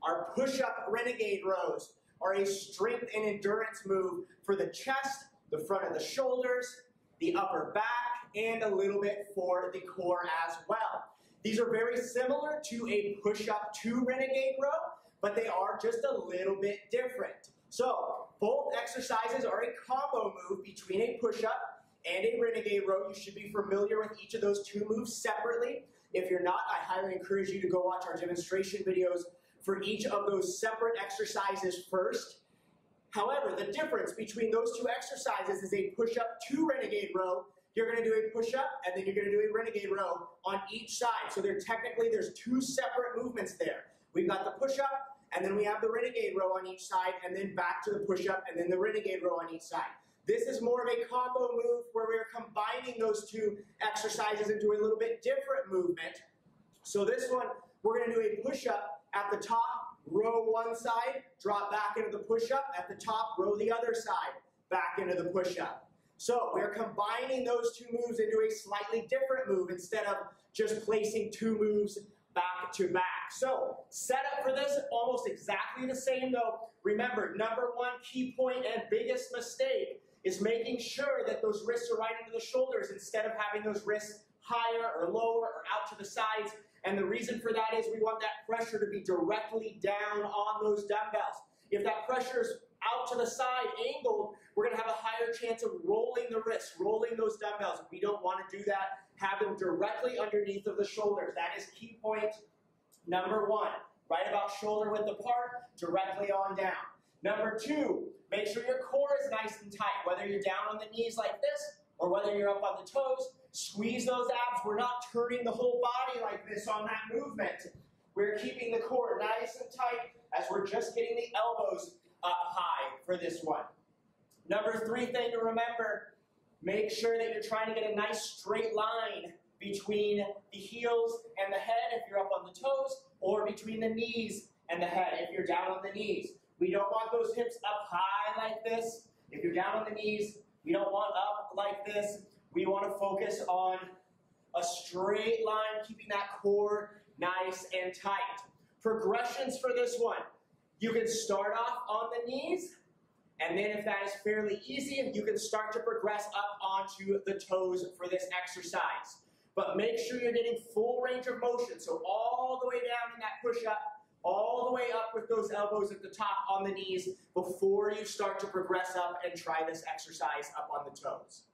Our push-up renegade rows are a strength and endurance move for the chest, the front of the shoulders, the upper back, and a little bit for the core as well. These are very similar to a push-up to renegade row, but they are just a little bit different. So both exercises are a combo move between a push-up and a renegade row. You should be familiar with each of those two moves separately. If you're not, I highly encourage you to go watch our demonstration videos for each of those separate exercises first. However, the difference between those two exercises is a push-up to renegade row. You're going to do a push-up, and then you're going to do a renegade row on each side. So there's two separate movements there. We've got the push-up, and then we have the renegade row on each side, and then back to the push-up, and then the renegade row on each side. This is more of a combo move where we're combining those two exercises into a little bit different movement. So this one, we're going to do a push-up at the top, row one side, drop back into the push-up, at the top, row the other side, back into the push-up. So we're combining those two moves into a slightly different move instead of just placing two moves back to back. So setup for this, almost exactly the same though. Remember, number one key point and biggest mistake is making sure that those wrists are right into the shoulders instead of having those wrists higher or lower or out to the sides. And the reason for that is we want that pressure to be directly down on those dumbbells. If that pressure is out to the side, angled, we're going to have a higher chance of rolling the wrists, rolling those dumbbells. We don't want to do that. Have them directly underneath of the shoulders. That is key point number one. Right about shoulder width apart, directly on down. Number two, make sure your core is nice and tight. Whether you're down on the knees like this, or whether you're up on the toes, squeeze those abs. We're not turning the whole body like this on that movement. We're keeping the core nice and tight as we're just getting the elbows up high for this one. Number three thing to remember, make sure that you're trying to get a nice straight line between the heels and the head if you're up on the toes, or between the knees and the head if you're down on the knees. We don't want those hips up high like this. If you're down on the knees, we don't want up like this. We want to focus on a straight line, keeping that core nice and tight. Progressions for this one. You can start off on the knees, and then if that is fairly easy, you can start to progress up onto the toes for this exercise. But make sure you're getting full range of motion, so all the way down in that push-up, all the way up with those elbows at the top on the knees before you start to progress up and try this exercise up on the toes.